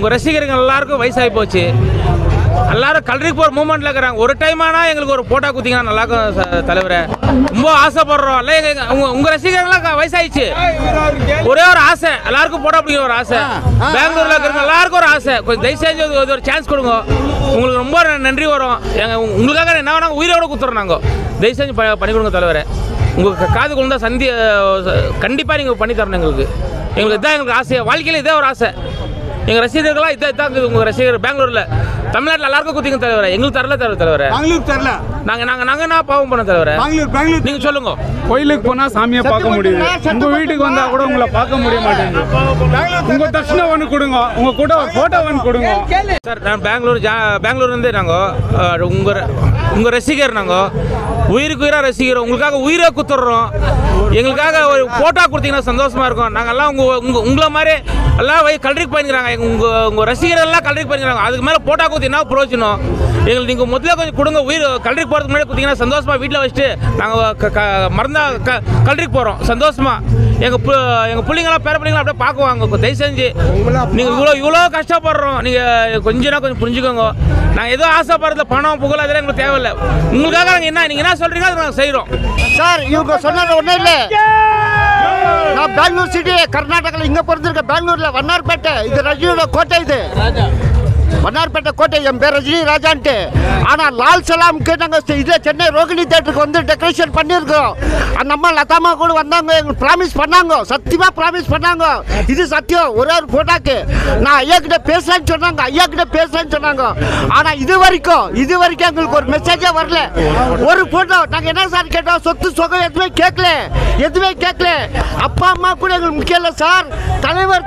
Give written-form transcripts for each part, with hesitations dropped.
உங்கள் ரசிகர்கள் எல்லாருக்கும் வயசாகி போச்சு. எல்லாரும் கல்ரிக்கு போகிற மூமெண்ட்டில் இருக்கிறாங்க. ஒரு டைம் ஆனால் எங்களுக்கு ஒரு போட்டோ குத்திங்கன்னா நல்லாயிருக்கும் தலைவரை. ரொம்ப ஆசைப்படுறோம். இல்லை உங்கள் ரசிகர்கள்லாம் வயசாகிடுச்சு. ஒரே ஒரு ஆசை, எல்லாருக்கும் போட்டோ பிடிக்கிற ஒரு ஆசை. பெங்களூரில் இருக்கிறவங்க எல்லாருக்கும் ஒரு ஆசை. கொஞ்சம் தயவு செஞ்சு ஒரு சான்ஸ் கொடுங்க. உங்களுக்கு ரொம்ப நன்றி வரும். உங்களுக்காக என்ன வேணாங்க உயிரோட குத்துறோம். நாங்கள் தயவு செஞ்சு பண்ணி கொடுங்க தலைவரை. உங்களுக்கு காது கொண்டு சந்தி கண்டிப்பாக நீங்கள் பண்ணி தரணும். எங்களுக்கு இதான் எங்களுக்கு ஆசை. வாழ்க்கையில் இதே ஒரு ஆசை. எங்கள் ரசிகர்களாக இதான் உங்கள் ரசிகர் பெங்களூரில் தமிழ்நாட்டில் எல்லாருக்கும் குத்திங்க தலைவரை. எங்களுக்கு தரல தலைவரை. பெங்களூர் தரல. நாங்கள் என்ன பாவம் பண்ண தலைவரை. பெங்களூர் நீங்கள் சொல்லுங்க. கோயிலுக்கு போனால் சாமியை பார்க்க முடியுது. உங்கள் வீட்டுக்கு வந்தால் கூட உங்களை பார்க்க முடிய மாட்டேங்குது. உங்கள் தர்ஷனம் ஒன்று கொடுங்க, உங்கள் கூட ஒரு ஃபோட்டோ ஒன்று கொடுங்க. சார் நான் பெங்களூர்லேருந்து நாங்கள் உங்கள் ரசிகர். நாங்கள் உயிருக்கு உயிராக ரசிக்கிறோம். உங்களுக்காக உயிரை குத்துடுறோம். எங்களுக்காக ஒரு ஃபோட்டோ கொடுத்தீங்கன்னா சந்தோஷமாக இருக்கும். நாங்கள்லாம் உங்களை மாதிரி எல்லாம் கல்ரிக்கு பண்ணிக்கிறாங்க. உங்கள் ரசிகர்கள் எல்லாம் கல்ரிக்கு பண்ணிக்கிறாங்க. அதுக்கு மேலே ஃபோட்டோ கொடுத்து என்ன பிரோஜனம்? எங்களுக்கு நீங்கள் முதல்ல கொஞ்சம் கொடுங்க. உயிர் கல்ரிக்கு போகிறதுக்கு முன்னாடி கொடுத்தீங்கன்னா சந்தோஷமாக வீட்டில் வச்சுட்டு நாங்கள் மறந்தா கல்ரிக்கு போகிறோம் சந்தோஷமாக. எங்கள் பிள்ளைங்களாம் பேர பிள்ளைங்களாம் அப்படியே பார்க்குவாங்க. தயவு செஞ்சு நீங்கள் இவ்வளோ கஷ்டப்படுறோம். நீங்கள் கொஞ்சம் புரிஞ்சுக்கோங்க. நாங்கள் ஏதோ ஆசைப்படுறது பணம் புகழ் அதெல்லாம் எங்களுக்கு தேவையில்லை. உங்களுக்காக நாங்கள் நீங்கள் என்ன சொல்கிறீங்க அதை நாங்கள் செய்கிறோம். சார் இவங்க சொன்னது ஒன்றும் இல்லை. நான் பெங்களூர் சிட்டி கர்நாடகாவில் இங்கே பிறந்திருக்கேன். பெங்களூரில் வண்ணார்பேட்டை. இது ரஜினியோட கோட்டை. இது வண்ணார்பேட்டை கோட்டை. என் பேர் ரஜினி ராஜான்ட்டு. ஆனால் லால் சலாமுக்கு நாங்கள் இதே சென்னை ரோகிணி தேட்டருக்கு வந்து டெக்கரேஷன் பண்ணியிருக்கோம். அந்த அம்மா லதாமா கூட வந்தாங்க. எங்களுக்கு ப்ராமிஸ் பண்ணாங்க. சத்தியமாக ப்ராமிஸ் பண்ணாங்க. இது சத்தியம். ஒரே ஒரு ஃபோட்டோக்கு நான் ஐயா கிட்ட பேசலான்னு சொன்னாங்க. ஆனால் இது வரைக்கும் எங்களுக்கு ஒரு மெசேஜே வரல. ஒரு ஃபோட்டோ நாங்கள் என்ன சார் கேட்டோம்? சொத்து சொகம் எதுவுமே கேட்கல. அப்பா அம்மா கூட எங்களுக்கு முக்கியம் இல்லை சார். தலைவர்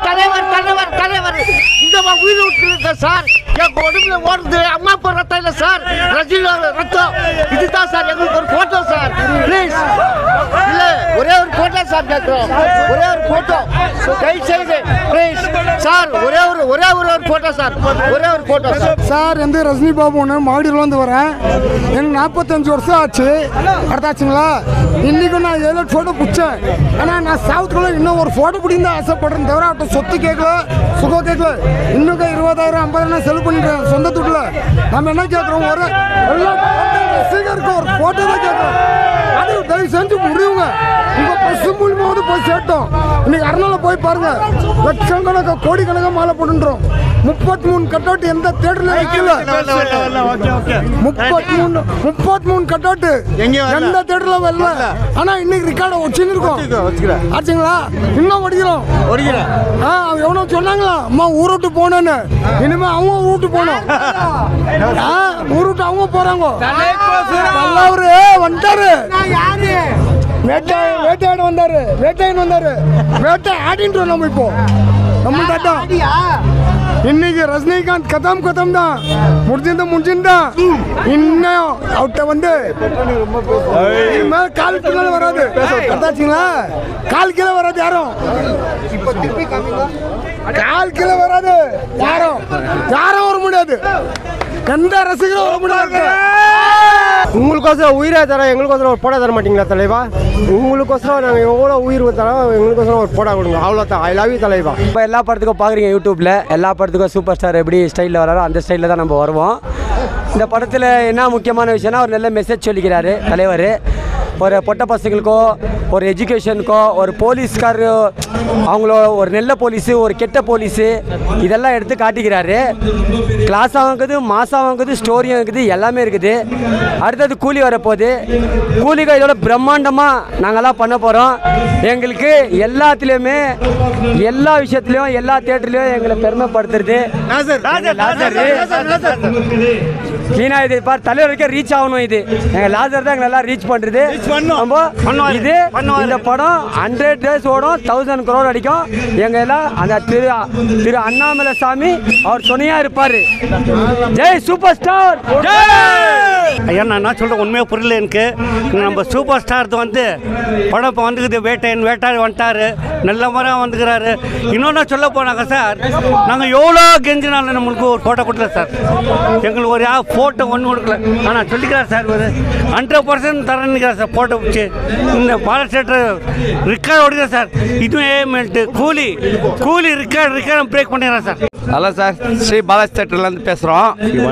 இந்த உயிர் விட்டு சார். என் உடம்புல ஓடுது அம்மா அப்பா ரத்தம் இல்லை சார். ரஜினியோட ரத்தம். இதுதான் சார் எங்களுக்கு ஒரு போட்டோ சார். ப்ளீஸ் இல்லை ஒரே ஒரு போட்டோ சார் கேட்குறோம். ஒரே ஒரு போட்டோ தயவு செய்து ப்ளீஸ் சார். ஒரே ஒரு போட்டோ சார். ஒரே ஒரு போட்டோ சார். எந்த ரஜினி பாபு ஒன்று மாவடியிலேருந்து வரேன். எனக்கு 45 வருஷம் ஆச்சு. அடுத்தாச்சுங்களா இன்னைக்கு நான் 7 ஃபோட்டோ பிடிச்சேன். ஆனால் நான் சாவுத்துக்குள்ள இன்னும் ஒரு ஃபோட்டோ பிடிந்து ஆசைப்படுறேன் தவிர அவட்ட சொத்து கேட்கல, சுகம் கேட்கல. இன்னும் 20,000 50,000 செலவு பண்ணிட்டேன் சொந்த துட்டில். நம்ம என்ன கேட்குறோம்? ஒரு எல்லா ரசிகருக்கும் ஒரு ஃபோட்டோ தான் கேட்குறோம். அது தயவு செஞ்சு முடியுங்க. உங்கள் பசு மூலியமாவது போய் சேர்த்தோம். இன்னைக்கு அரணாவில் போய் பாருங்க. லட்சக்கணக்காக கோடிக்கணக்காக மாலை போட்டுன்றோம். 33 கட்டவுட் எந்த தேட்டர்ல வைக்கல. 33 கட்டவுட் எந்த தேட்டர்ல வரல. ஆனா இன்னைக்கு ரெக்கார்ட வச்சுன்னு இருக்கோம். ஆச்சுங்களா? இன்னும் ஒடிக்கிறோம். எவனோ சொன்னாங்களா அம்மா ஊர் விட்டு போனேன்னு. இனிமே அவங்க ஊட்டு போனோம். ஊர் விட்டு அவங்க போறாங்க. நல்லவரு வந்துட்டாரு. வேட்டையாடு வந்தாரு. வேட்டை ஆடின்றோம் நம்ம. இப்போ நம்ம கட்டம் இன்னைக்கு ரஜினிகாந்த் கதம் தான் முடிஞ்சிருந்தா இன்னும் அவட்ட வந்து கால் கீழே வராது. பார்த்தாச்சுங்களா? கால் கீழே வராது. யாரும் கால் கீழே வராது. யாரும் வர முடியாது. எந்த ரசிகரும் வர முடியாது. உங்களுக்கோசரம் உயிரை தரோம். எங்களுக்கோசரம் ஒரு போடா தர மாட்டீங்களா தலைவா? உங்களுக்கோசரம் நாங்கள் எவ்வளோ உயிர் தரோம். எங்களுக்கோசரம் ஒரு போடா கொடுங்க. அவ்வளோதான். ஐ லவ் யூ தலைவா. இப்போ எல்லா படத்துக்கும் பார்க்குறீங்க யூடியூப்பில். எல்லா படத்துக்கும் சூப்பர் ஸ்டார் எப்படி ஸ்டைலில் வராரோ அந்த ஸ்டைலில் தான் நம்ம வருவோம். இந்த படத்தில் என்ன முக்கியமான விஷயம்னா ஒரு நல்ல மெசேஜ் சொல்லிக்கிறாரு தலைவர். ஒரு பொட்ட பசங்களுக்கோ ஒரு எஜுகேஷனுக்கோ ஒரு போலீஸ்கார் அவங்களோ ஒரு நல்ல போலீஸு ஒரு கெட்ட போலீஸு இதெல்லாம் எடுத்து காட்டிக்கிறாரு. கிளாஸாகவும் இருக்குது, மாசாகவும் இருக்குது, ஸ்டோரியும் இருக்குது, எல்லாமே இருக்குது. அடுத்தது கூலி வரப்போகுது. கூலிகள் இதோட பிரம்மாண்டமாக நாங்கள்லாம் பண்ண போகிறோம். எங்களுக்கு எல்லாத்துலேயுமே எல்லா விஷயத்துலையும் எல்லா தேட்டர்லையும் எங்களை பெருமைப்படுத்துறது க்ளீனாக இது பார் தலைவர் வரைக்கும் ரீச் ஆகணும். இது எங்கள் லாசர் தான் எங்களை எல்லாம் ரீச் பண்ணுறது. இது இந்த படம் 100 days ஓடும், 1000 crore அடிக்கும். எங்க எல்லாம் அந்த திரு அண்ணாமலை சாமி அவர் துணையா இருப்பாரு. ஜெய் சூப்பர் ஸ்டார். ஐயா நான் என்ன சொல்கிறேன் உண்மையாக புரியல எனக்கு. நம்ம சூப்பர் ஸ்டார் வந்து படம் இப்போ வந்துக்குது. வேட்டாடி வந்துட்டார். நல்ல முறையாக வந்துக்கிறாரு. இன்னொன்று சொல்ல போனாங்க சார், நாங்கள் எவ்வளோ கெஞ்சினாலும் நம்மளுக்கு ஒரு ஃபோட்டோ கொடுக்கல சார். எங்களுக்கு ஒரு ஃபோட்டோ ஒன்று கொடுக்கல. ஆனால் சொல்லிக்கிறார் சார் ஒரு 100% தரேன்னுக்கிறார் சார் ஃபோட்டோ பிடிச்சி. இந்த பாலர் தேட்டர் ரிக்கார்டு ஓடுகிறார் சார். இதுவும் ஏமெல்ட்டு கூலி ரிக்கார்டு பிரேக் பண்ணிடுறேன் sir. Hello sir, Sri Balaji தேட்டர்லேருந்து பேசுகிறோம்.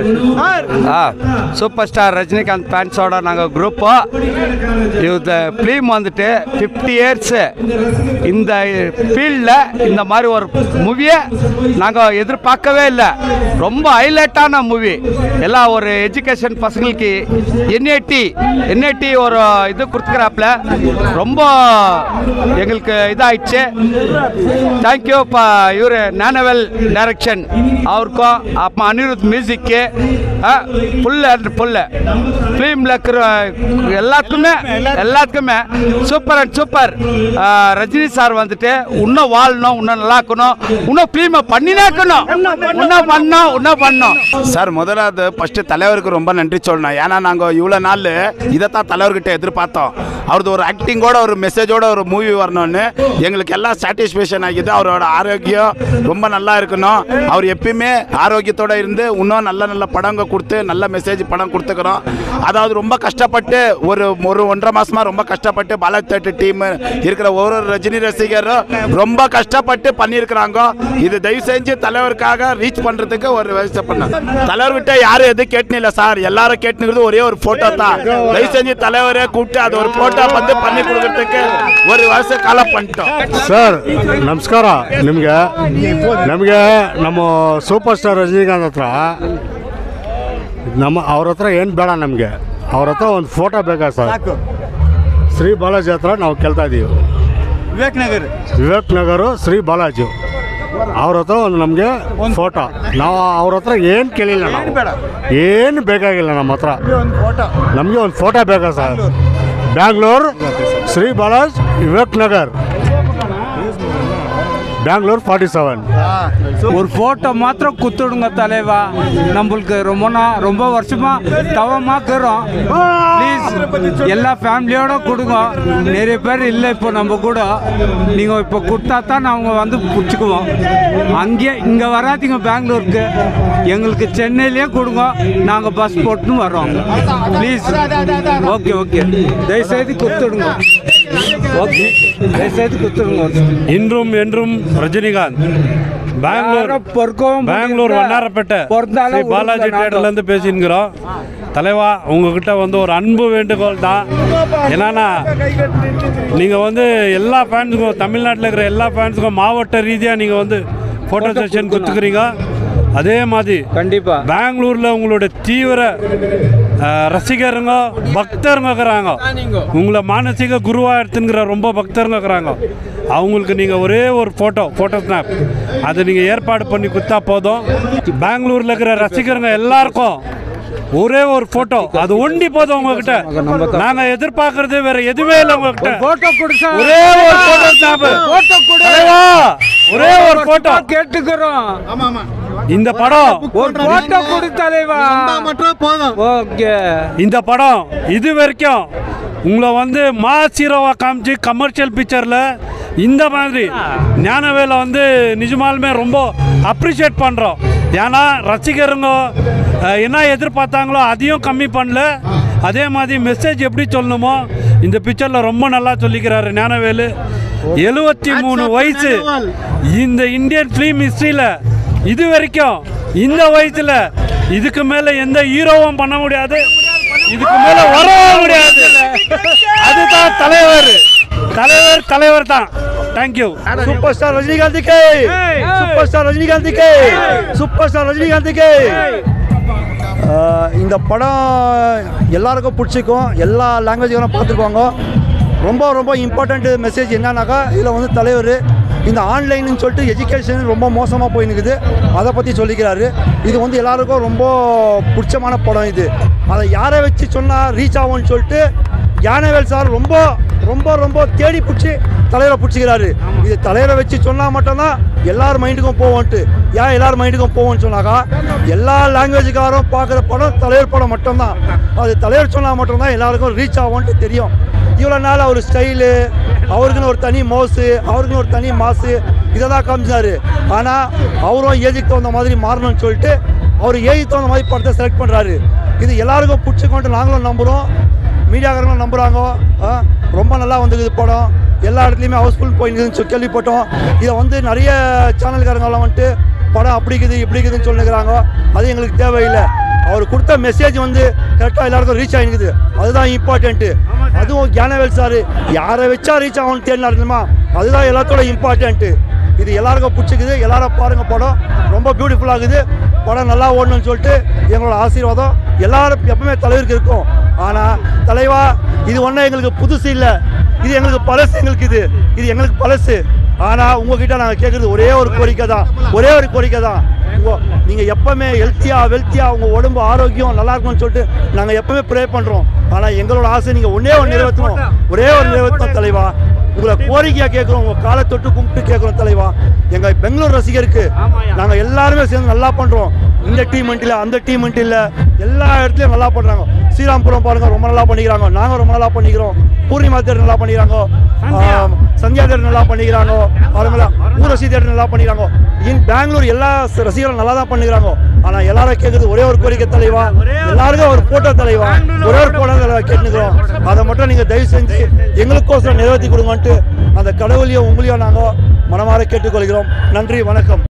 சூப்பர் ஸ்டார் ரஜினிகாந்த் ஃபேன்ஸோட நாங்கள் குரூப்போ. இந்த ஃபிலிம் வந்துட்டு 50 இயர்ஸு இந்த ஃபீல்டில் இந்த மாதிரி ஒரு மூவியை நாங்கள் எதிர்பார்க்கவே இல்லை. ரொம்ப ஹைலைட்டான மூவி. எல்லாம் ஒரு எஜுகேஷன் பசங்களுக்கு என்ஐடி ஒரு இது கொடுத்துக்கிறாப்புல ரொம்ப எங்களுக்கு இதாகிடுச்சு. தேங்க்யூ இவர் ஞானவேல் டைரக்ஷன் அவருக்கும், அப்போ அனிருத் மியூசிக்கு ஃபுல்லு ஃபிலிமில் இருக்கிற எல்லாத்துக்குமே super and super. Rajini sir வந்துட்டு இன்னும் வாழணும், இன்னும் நல்லா இருக்கணும், இன்னும் ஃபிலிமை பண்ணினாக்கணும், இன்னும் பண்ணோம் சார். முதலாவது ஃபஸ்ட்டு தலைவருக்கு ரொம்ப நன்றி சொல்லணும். ஏன்னா நாங்கள் இவ்வளோ நாள் இதைத்தான் தலைவர்கிட்ட எதிர்பார்த்தோம். அவரது ஒரு ஆக்டிங்கோட ஒரு மெசேஜோட ஒரு மூவி வரணும்னு எங்களுக்கு எல்லாம் சாட்டிஸ்ஃபேக்ஷன் ஆகிது. அவரோட ஆரோக்கியம் ரொம்ப நல்லா இருக்கணும். அவர் எப்பயுமே ஆரோக்கியத்தோடு இருந்து இன்னும் நல்ல நல்ல படங்கள் கொடுத்து நல்ல மெசேஜ் படம் கொடுத்துக்கிறோம். அதாவது ரொம்ப கஷ்டப்பட்டு ஒரு 1.5 மாதமாக ரொம்ப கஷ்டப்பட்டு பாலாஜி தேட்டர் டீம் இருக்கிற ஒரு ரஜினி ரசிகரும் ரொம்ப கஷ்டப்பட்டு பண்ணியிருக்கிறாங்க. இது தயவு செஞ்சு தலைவருக்காக ரீச் பண்ணுறதுக்கு ஒரு வயசு பண்ண தலைவர்கிட்ட யாரும் எதுவும் கேட்டுனில்லை சார். எல்லாரும் கேட்டுனுங்கிறது ஒரே ஒரு ஃபோட்டோ தான். தயவு செஞ்சு தலைவரே கூப்பிட்டு அது ஒரு ಫೋಟೋ ಬಂದು ಪನ್ನಿ ಕೊಡೋದಕ್ಕೆ ಒಂದು ವರ್ಷ ಕಾಲ ಪಂಟು ಸರ್ ನಮಸ್ಕಾರ ನಮಗೆ ನಮ್ಮ ಸೂಪರ್ ಸ್ಟಾರ್ ರಜನಿಕಾಂತ್ ಹತ್ರ ಅವ್ರ ಹತ್ರ ಏನು ಬೇಡ, ನಮಗೆ ಅವ್ರ ಹತ್ರ ಒಂದು ಫೋಟೋ ಬೇಕಾ ಸರ್. ಶ್ರೀ ಬಾಲಾಜಿ ಹತ್ರ ನಾವು ಕೇಳ್ತಾ ಇದ್ದೀವಿ. ವಿವೇಕ್ ನಗರ ಶ್ರೀ ಬಾಲಾಜಿ ಅವ್ರ ಹತ್ರ ಒಂದು ನಮಗೆ ಒಂದು ಫೋಟೋ. ನಾವು ಅವ್ರ ಹತ್ರ ಏನು ಕೇಳಿಲ್ಲ, ನಾವು ಏನು ಬೇಕಾಗಿಲ್ಲ. ನಮ್ಮ ಹತ್ರ ನಮಗೆ ಒಂದು ಫೋಟೋ ಬೇಕಾ ಸರ್. பெங்களூர் ஸ்ரீ பாலாஜ் விவேக் நகர் பெங்களூர் 47. ஒரு ஃபோட்டோ மாத்திரம் குத்துடுங்க தலைவா. நம்மளுக்கு ரொம்ப வருஷமா தவமாக்குறோம். ப்ளீஸ் எல்லா ஃபேமிலியோட கொடுங்க. நிறைய பேர் இல்லை இப்போ நம்ம கூட. நீங்கள் இப்போ கொடுத்தா தான் நாங்கள் வந்து பிடிச்சிக்குவோம். அங்கேயே இங்கே வராதிங்க பெங்களூருக்கு, எங்களுக்கு சென்னையிலேயே கொடுங்க. நாங்கள் பஸ் போட்டுன்னு வரோம். ப்ளீஸ் ஓகே ஓகே தயவுசெய்து கொடுத்துடுங்க. ஓகே தயவுசெய்து கொடுத்துடுங்க. இன்றும் என்றும் ரஜினிகாந்த் பெங்களூர் வண்ணாரப்பேட்டை பாலாஜி தேட்டர்லேருந்து பேசின்கிறோம். தலைவா உங்ககிட்ட வந்து ஒரு அன்பு வேண்டுகோள் தான். என்னன்னா நீங்கள் வந்து எல்லா ஃபேன்ஸுக்கும், தமிழ்நாட்டில் இருக்கிற எல்லா ஃபேன்ஸுக்கும் மாவட்ட ரீதியாக நீங்கள் வந்து ஃபோட்டோ செஷன் கொடுத்துக்கிறீங்க. அதே மாதிரி கண்டிப்பாக பெங்களூரில் உங்களோட தீவிர ரசிகருங்க பக்தருங்க இருக்கிறாங்க. உங்களை மானசீக குருவாக எடுத்துங்கிற ரொம்ப பக்தருங்க இருக்கிறாங்க. அவங்களுக்கு நீங்கள் ஒரே ஒரு ஃபோட்டோ ஸ்னாப் அதை நீங்கள் ஏற்பாடு பண்ணி கொடுத்தா போதும். பெங்களூரில் இருக்கிற ரசிகருங்க எல்லாருக்கும் ஒரே ஒரு ஃபோட்டோ, அது ஒண்டி போதும் உங்ககிட்ட. நாங்க எதிர்பார்க்கறது வேற எதுவுமே இல்லை. உங்ககிட்ட ஃபோட்டோ கொடுத்தா ஒரே ஒரு ஃபோட்டோ ஸ்னாப், ஒரே ஒரு ஃபோட்டோ கேட்டுக்கிறோம். இந்த படம் ஒரு போட்டோ கொடுத்தலைவா மட்டும் போதும். ஓகே இந்த படம் இது வரைக்கும் உங்களை வந்து மாஸ் ஹீரோவா காமிச்சு கமர்ஷியல் பிக்சரில் இந்த மாதிரி ஞானவேலை வந்து நிஜமாலுமே ரொம்ப அப்ரிஷியேட் பண்ணுறோம். ஏன்னா ரசிகருங்க என்ன எதிர்பார்த்தாங்களோ அதையும் கம்மி பண்ணல. அதே மாதிரி மெசேஜ் எப்படி சொல்லணுமோ இந்த பிக்சரில் ரொம்ப நல்லா சொல்லிக்கிறாரு ஞானவேலு. 73 வயசு இந்த இந்தியன் ஃபிலிம் ஹிஸ்ட்ரியில் இது வரைக்கும் இந்த வயசுல இதுக்கு மேல எந்த ஹீரோவும் பண்ண முடியாது, இதுக்கு மேல வரவும் முடியாது. அதுதான் தலைவர் தான். தேங்க்யூ. சூப்பர் ஸ்டார் ரஜினிகாந்த்க்கு, சூப்பர் ஸ்டார் ரஜினிகாந்த்க்கு, சூப்பர் ஸ்டார் ரஜினிகாந்த்க்கு. இந்த படம் எல்லாருக்கும் பிடிச்சிக்கும். எல்லா லாங்குவேஜும் பார்த்துருப்பாங்க. ரொம்ப இம்பார்ட்டண்ட் மெசேஜ் என்னன்னாக்கா, இதில் வந்து தலைவர் இந்த ஆன்லைன்னு சொல்லிட்டு எஜுகேஷன் ரொம்ப மோசமாக போயினுக்குது, அதை பற்றி சொல்லிக்கிறாரு. இது வந்து எல்லாருக்கும் ரொம்ப பிடிச்சமான படம். இது அதை யாரை வச்சு சொன்னால் ரீச் ஆகும்னு சொல்லிட்டு ஞானவேல் சார் ரொம்ப தேடி பிடிச்சி தலைவரை பிடிச்சிக்கிறாரு. இது தலைவரை வச்சு சொன்னால் மட்டும்தான் எல்லார் மைண்டுக்கும் போவோன்ட்டு. ஏன் எல்லார் மைண்டுக்கும் போவோன்னு சொன்னாக்கா, எல்லா லாங்குவேஜுக்காரும் பார்க்குற படம் தலைவர் படம் மட்டும்தான். அது தலைவர் சொன்னால் மட்டும்தான் எல்லாருக்கும் ரீச் ஆகும்ன்ட்டு தெரியும். இவ்வளோ நாள் அவர் ஸ்டைலு, அவருக்குன்னு ஒரு தனி மோஸு, அவருக்குன்னு ஒரு தனி மாசு, இதை தான் காமிச்சார். ஆனால் அவரும் ஏஜுக்கு தகுந்த மாதிரி மாறணும்னு சொல்லிட்டு அவர் ஏஜுக்கு தகுந்த மாதிரி படத்தை செலக்ட் பண்ணுறாரு. இது எல்லாருக்கும் பிடிச்சிக்கொண்டு நாங்களும் நம்புகிறோம், மீடியாக்காரங்களும் நம்புகிறாங்க. ரொம்ப நல்லா வந்துக்குது படம். எல்லா இடத்துலையுமே ஹவுஸ்ஃபுல் போயின்னு கேள்விப்பட்டோம். இதை வந்து நிறைய சேனல்காரங்களாம் வந்துட்டு படம் அப்படி இருக்குது இப்படி இருக்குதுன்னு சொல்லுங்கிறாங்க. அது எங்களுக்கு தேவையில்லை. அவர் கொடுத்த மெசேஜ் வந்து கரெக்டாக எல்லாருக்கும் ரீச் ஆகிருக்குது. அதுதான் இம்பார்ட்டண்ட்டு. அதுவும் ஞானவேல் சார் யாரை வச்சா ரீச் ஆகும்னு தேடினாருமா, அதுதான் எல்லாத்தோட இம்பார்ட்டண்ட்டு. இது எல்லாருக்கும் பிடிச்சிக்குது. எல்லாரும் பாருங்க, படம் ரொம்ப பியூட்டிஃபுல்லாகுது. படம் நல்லா ஓடணும்னு சொல்லிட்டு எங்களோட ஆசீர்வாதம் எல்லாரும் எப்பவுமே தலைவருக்கு இருக்கும். ஆனால் தலைவா, இது ஒன்றும் எங்களுக்கு புதுசு இல்லை, இது எங்களுக்கு பழசு. இது எங்களுக்கு பழசு. ஆனால் உங்ககிட்ட நாங்கள் கேட்குறது ஒரே ஒரு கோரிக்கை தான். நீங்கள் எப்பவுமே வெல்த்தியாக உங்கள் உடம்பு ஆரோக்கியம் நல்லா இருக்கும்னு சொல்லிட்டு நாங்கள் எப்பவுமே ப்ரே பண்ணுறோம். ஆனால் எங்களோட ஆசை நீங்கள் ஒரே ஒரு நிறைவேற்றணும் தலைவா. உங்களை கோரிக்கையாக கேட்குறோம், உங்கள் காலை தொட்டு கும்பிட்டு கேட்குறோம் தலைவா. எங்கள் பெங்களூர் ரசிகருக்கு நாங்கள் எல்லாருமே சேர்ந்து நல்லா பண்ணுறோம். இந்த டீமெண்ட் இல்லை, அந்த டீமெண்ட் இல்லை, எல்லா இடத்துலையும் நல்லா பண்ணுறாங்க. ஸ்ரீராம்புரம் பாருங்கள், ரொம்ப நல்லா பண்ணிக்கிறாங்க. நாங்கள் ரொம்ப நல்லா பண்ணிக்கிறோம். பூர்ணிமா தேட்டர் நல்லா பண்ணிக்கிறாங்க. சந்தியா தேட்டர் நல்லா பண்ணிக்கிறாங்க. அவங்களா ஊரசி தேட்டர் நல்லா பண்ணிக்கிறாங்க. பெங்களூர் எல்லா ரசிகர்களும் நல்லா தான் பண்ணிக்கிறாங்க. ஆனால் எல்லாரும் கேட்குறது ஒரே ஒரு கோரிக்கை தலைவா, எல்லாருக்கும் ஒரு போட்டோ தலைவா, ஒரே ஒரு போட்டோ தலைவா கேட்டுக்கிறோம். அதை மட்டும் நீங்கள் தயவு செஞ்சு எங்களுக்கோசரம் நிறைவேற்றி கொடுங்கன்ட்டு அந்த கடவுளையும் உங்களையும் நாங்கள் மனமாற கேட்டுக்கொள்கிறோம். நன்றி, வணக்கம்.